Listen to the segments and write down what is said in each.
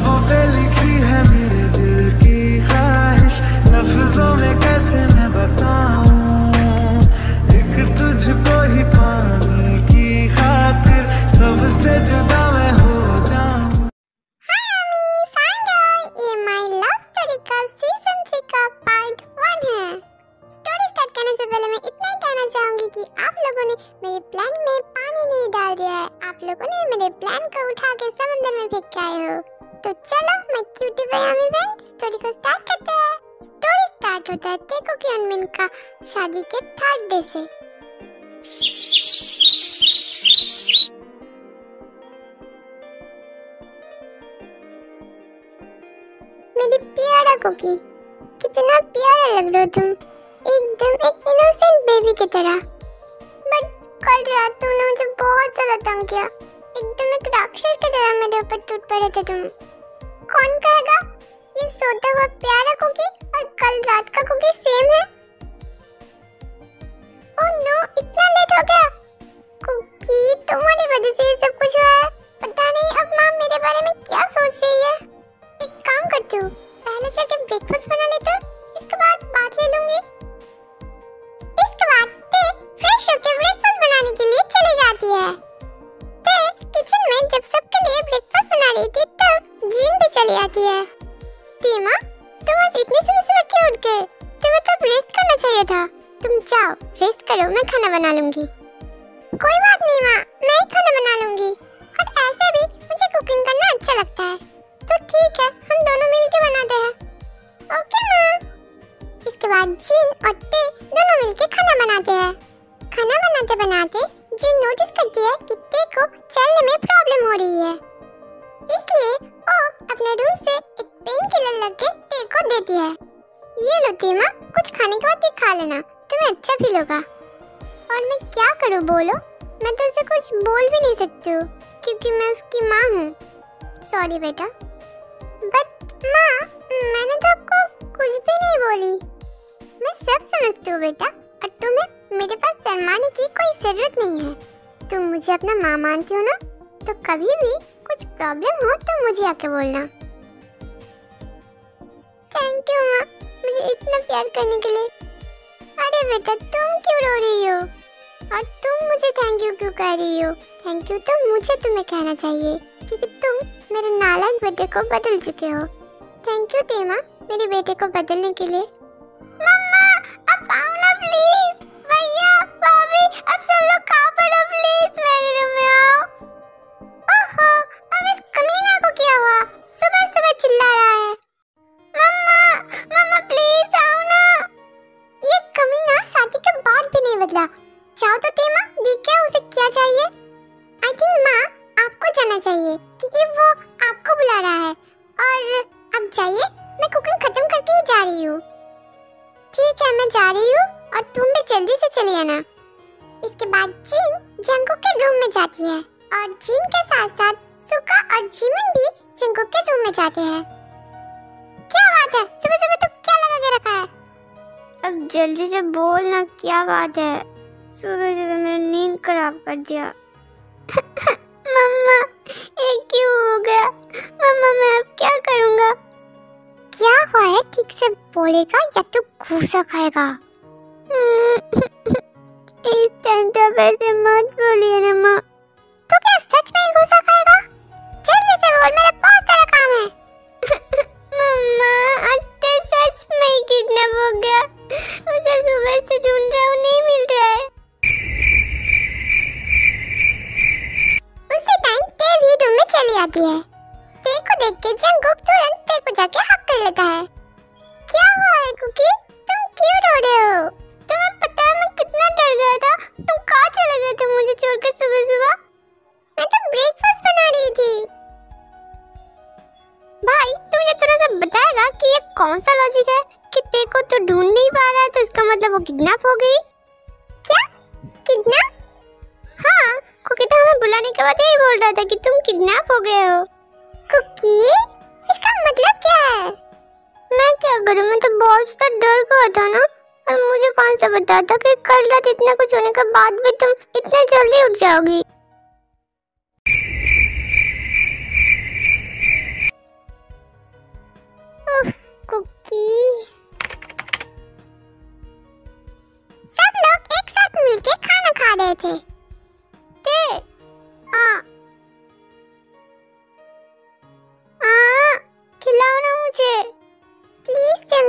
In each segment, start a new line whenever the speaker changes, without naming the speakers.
लबों पे लिखी है मेरे दिल की ख्वाहिश, लफ्जों में कैसे मैं बताऊं, एक तुझको ही पाने की खातिर सबसे जुदा मैं हो जाऊं।
ये माय लव स्टोरी का सीजन 3 का पार्ट 1 है। स्टोरी स्टार्ट करने से पहले मैं इतना ही कहना चाहूंगी कि आप लोगों ने मेरे प्लान में पानी नहीं डाल दिया है। आप लोगों ने मेरे प्लान को उठा के समंदर में फेंक के आए हो। तो चलो मैं क्यूटी बयामी बैंड स्टोरी को स्टार्ट करते हैं। स्टोरी स्टार्ट होता है तेको की अनमिन का शादी के 3rd डे से। मेरी प्यारा कुकी, कितना प्यारा लग रहे हो तुम, एकदम एक इनोसेंट बेबी की तरह। बट कल रात तुमने मुझे बहुत ज्यादा तंग किया, एकदम एक राक्षस की तरह मेरे ऊपर टूट पड़े थे तुम। कौन कहेगा ये सोता हुआ प्यारा कुकी और कल रात का कुकी सेम है? ओह नो, इतना लेट हो गया। कुकी, तुम्हारी वजह से ये सब कुछ हुआ है। पता नहीं अब माँ मेरे बारे में क्या सोच रही है। एक काम करती हूँ, पहले जाके ब्रेकफास्ट बना लेती हूँ, इसके बाद बात ले लूंगी। इसके बाद ते फ्रेश होके ब्रेकफास्ट बनाने के लिए चली जाती है। ते किचन में जब सबके लिए ब्रेकफास्ट बना रही थी तब जीन भी चली आती है। टीमा, तुम आज इतनी सुबह क्यों उठ गए? तुम्हें तो रेस्ट करना चाहिए था। तुम जाओ रेस्ट करो, मैं खाना बना लूंगी। कोई बात नहीं माँ, मैं ही खाना बना लूंगी, और ऐसे भी मुझे कुकिंग करना अच्छा लगता है। तो ठीक है, हम दोनों मिलके बनाते हैं। ओके माँ। इसके बाद जीन और ते दोनों मिलके खाना बनाते हैं। खाना बनाते बनाते जीन नोटिस करती है कि ते को चलने में प्रॉब्लम हो रही है, इसलिए वो अपने रूम से एक पेन किलर लेके ते को देती है। ये लो टीमा, कुछ खाने के बाद खा लेना, तुम्हें अच्छा फील होगा। और मैं क्या करूँ बोलो? मैं तो उसे कुछ बोल भी नहीं सकती हूँ क्योंकि मैं उसकी माँ हूँ। सॉरी बेटा। बट माँ, मैंने तो आपको कुछ भी नहीं बोली। मैं सब समझती हूँ बेटा, और तुम्हें मेरे पास शर्माने की कोई जरूरत नहीं है। तुम मुझे अपना माँ मानती हो ना, तो कभी भी कुछ प्रॉब्लम हो तो मुझे आके बोलना। थैंक यू माँ, मुझे इतना प्यार करने के लिए। अरे बेटा, तुम क्यों रो रही हो? और तुम मुझे थैंक यू क्यों कह रही हो? थैंक यू तो मुझे तुम्हें कहना चाहिए क्योंकि तुम मेरे नालायक बेटे को बदल चुके हो। थैंक यू टीमा, मेरे बेटे को बदलने के लिए। मम्मा, अब आओ ना प्लीज। भैया, भाभी, अब सब लोग खा पड़ो प्लीज, मेरे रूम में आओ। ओहो, अब इस कमीना को क्या हुआ? सुबह सुबह चिल्ला रहा है। मम्मा, मम्मा प्लीज आओ ना। ये कमीना शादी के बाद भी नहीं बदला। जाओ तो टीमा, देख उसे क्या चाहिए। आई थिंक माँ आपको जाना चाहिए क्योंकि वो आपको बुला रहा है। और अब जाइए, मैं कुकिंग खत्म करके ही जा रही हूँ। ठीक है, मैं जा रही हूँ और तुम भी जल्दी से चली आना। इसके बाद जीन जंगकुक के रूम में जाती है और जीन के साथ साथ सुका और जिमिन भी जंगकुक के रूम में जाते हैं। क्या बात है, सुबह सुबह तो क्या लगा के रखा है? अब जल्दी से बोल ना, क्या बात है? सुबह सुबह मेरा नींद खराब कर दिया। मम्मा, ये क्यों हो गया? मम्मा, मैं अब क्या करूँगा? क्या हुआ है, ठीक से बोलेगा या तो घूसा खाएगा? इस टाइम तो ऐसे मत बोलिए ना माँ। तो क्या सच में घूसा खाएगा? जल्दी से बोल, मेरा बहुत सारा काम है। मम्मा, आज तो सच में किडनैप हो गया। उसे सुबह से ढूंढ रहा हूँ, नहीं मिल रहा है। उसी टाइम ते भी रूम में चली आती है। ते को देख के जंगकुक तुरंत ते को जाके हक कर लेता है। क्या हुआ है कुकी? तुम क्यों रो रहे हो? तुम्हें पता है मैं कितना डर गया था? तुम कहाँ चले गए थे मुझे छोड़कर सुबह सुबह? मैं तो ब्रेकफास्ट बना रही थी। भाई, तुम ये थोड़ा सा बताएगा कि ये कौन सा लॉजिक है कि ते को तो ढूंढ नहीं पा रहा है तो इसका मतलब वो किडनैप हो गई? क्या किडनैप? हाँ, कुकी तो हमें बुलाने के बाद यही बोल रहा था कि तुम किडनैप हो गए हो। कुकी, इसका मतलब क्या है? मैं क्या करूं, मैं तो बहुत सा डर गया था ना, और मुझे कौन सा पता था कि कल रात इतना कुछ होने के बाद भी तुम इतने जल्दी उठ जाओगी।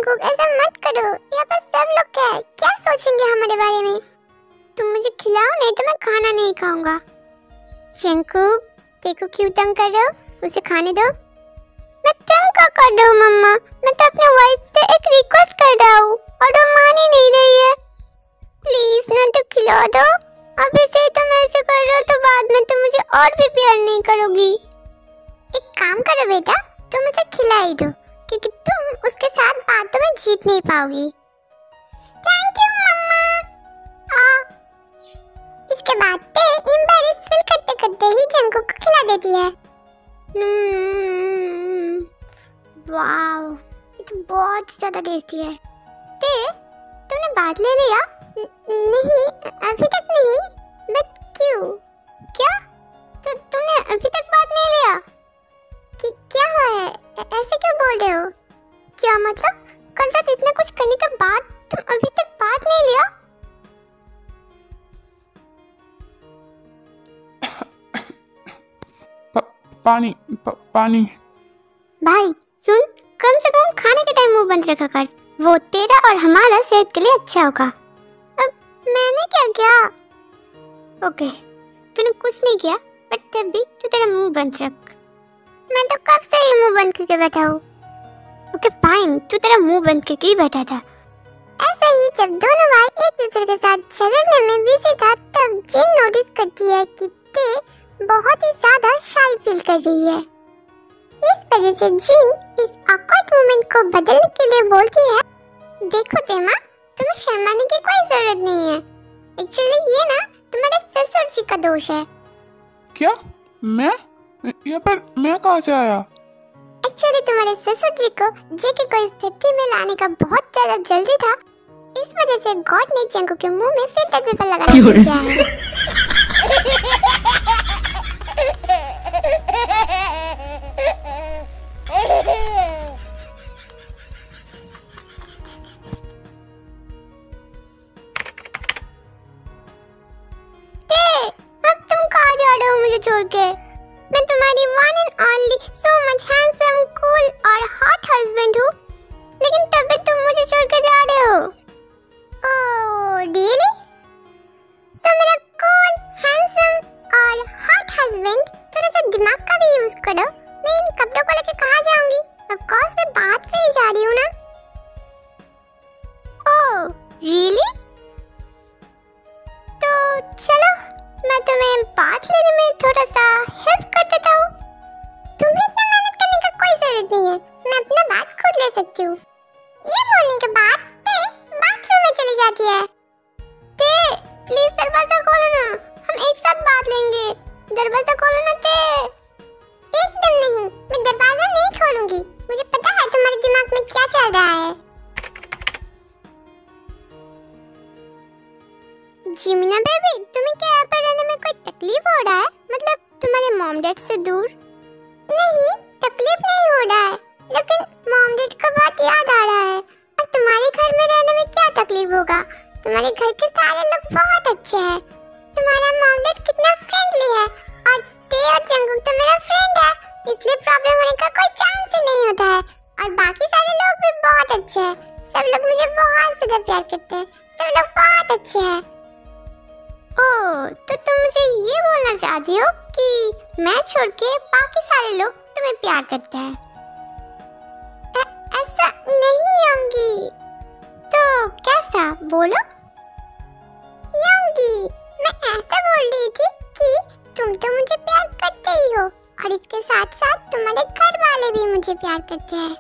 जंगकुक, ऐसा मत करो। यहाँ पर सब लोग क्या सोचेंगे हमारे बारे में? तुम मुझे खिलाओ, नहीं तो मैं खाना नहीं खाऊंगा। जंगकुक, देखो क्यों तंग कर रहे हो, उसे खाने दो। मैं तंग क्या कर रहा हूँ मम्मा? मैं तो अपने वाइफ से एक रिक्वेस्ट कर रहा हूँ और वो मान ही नहीं रही है। प्लीज ना तो खिला दो। अभी से तुम ऐसे कर रहे हो तो बाद में तुम मुझे और भी प्यार नहीं करोगी। एक काम करो बेटा, तुम उसे खिला ही दो, क्योंकि तुम उसके साथ बातों में जीत नहीं पाओगी। Thank you mumma. इसके बाद ते एम्बैरेस फील करते करते ही जंगकुक को खिला देती है। वाव, ये तो बहुत ज्यादा टेस्टी है। ते, तुमने बात ले लिया? नहीं, अभी तक नहीं। बट क्यों? क्या? तो तुमने अभी तक बात नहीं लिया? क्या हुआ है? ऐसे क्यों बोल रहे हो? क्या मतलब? कल रात इतना कुछ करने के बाद तुम अभी तक बात नहीं लिया?
पानी।
भाई सुन, कम से कम खाने के टाइम मुंह बंद रखा कर, वो तेरा और हमारा सेहत के लिए अच्छा होगा। अब मैंने क्या किया? ओके, तूने कुछ नहीं किया, बट तब भी तू तेरा मुंह बंद रख। मैं तो कब से ही मुंह बंद करके बैठा हूँ। ओके फाइन, तू तेरा मुंह बंद करके ही बैठा था। ऐसे ही जब दोनों भाई एक दूसरे के साथ झगड़ने में बिजी था, तब जिन नोटिस करती है कि ते बहुत ही ज्यादा शाई फील कर रही है। इस वजह से जिन इस awkward मोमेंट को बदलने के लिए बोलती है, देखो तेमा, तुम्हें शर्माने की कोई जरूरत नहीं है। एक्चुअली ये ना तुम्हारे ससुर जी का दोष है।
क्या? मैं? यहाँ पर मैं कहाँ से आया?
एक्चुअली तुम्हारे ससुर जी को जेके को इस धरती में लाने का बहुत ज्यादा जल्दी था, इस वजह से गॉड ने जंगकुक के मुंह में फिल्टर पेपर लगा दिया है। छोड़ के, मैं तुम्हारी one and only so much handsome, cool और हॉट हस्बैंड हूँ, लेकिन तब भी तुम मुझे छोड़ के जा रहे हो। ओह रियली? सो मेरा कूल, हैंडसम और हॉट हस्बैंड, थोड़ा सा दिमाग का भी यूज करो। मैं इन कपड़ों को लेके कहाँ जाऊंगी? ऑफ कोर्स मैं बात पे ही जा रही हूँ ना। Oh really? तो चलो, मैं तुम्हें बात लेने में थोड़ा सा हेल्प कर देता हूँ। तुम्हें इतना मेहनत करने का कोई जरूरत नहीं है, मैं अपना बात खुद ले सकती हूँ। ये बोलने के बाद ते बाथरूम में चली जाती है। ते प्लीज दरवाजा खोलो ना, हम एक साथ बात लेंगे। दरवाजा खोलो ना ते। एकदम नहीं, मैं दरवाजा नहीं खोलूंगी। मुझे पता है तुम्हारे दिमाग में क्या चल रहा है। जिमिना बेबी, तुम्हें क्या यहाँ पर रहने में कोई तकलीफ हो रहा है? मतलब तुम्हारे मॉम डैड से दूर? नहीं, तकलीफ नहीं हो रहा है, लेकिन मॉम डैड का बहुत याद आ रहा है। और तुम्हारे घर में रहने में क्या तकलीफ होगा? तुम्हारे घर के सारे लोग बहुत अच्छे हैं। तुम्हारा मॉम डैड कितना फ्रेंडली है, और ते और जंगकुक तो मेरा फ्रेंड है, इसलिए प्रॉब्लम होने का कोई चांस ही नहीं होता है। और बाकी सारे लोग भी बहुत अच्छे हैं, सब लोग मुझे बहुत ज्यादा प्यार करते हैं, सब लोग बहुत अच्छे हैं। ओह, तो तुम मुझे ये बोलना चाहती हो कि मैं छोड़ के बाकी सारे लोग तुम्हें प्यार करते हैं? ऐसा नहीं योंगी। तो कैसा? बोलो। योंगी, मैं ऐसा बोल रही थी कि तुम तो मुझे प्यार करते ही हो, और इसके साथ साथ तुम्हारे घर वाले भी मुझे प्यार करते हैं।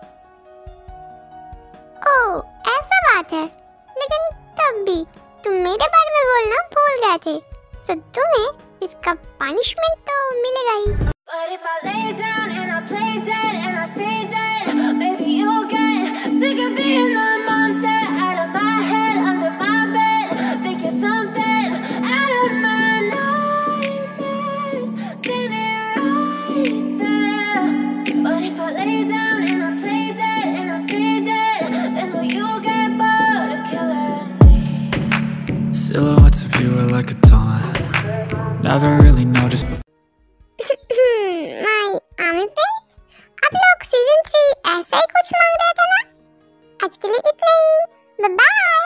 ओह, ऐसा बात है, लेकिन तब भी तुम मेरे बारे में बोलना भूल गए थे, तो तुम्हें इसका पनिशमेंट तो मिलेगा ही। But if I lay down and I play dead and I stay dead, maybe you'll get sick of being the monster out of my head, under my bed. Think you're something out of my nightmares, standing right there. But if I lay down and I play dead and I stay dead, then will you get bored of killing me?
Silhouettes of you are like a taunt. Never really noticed.
My army friends, आप लोग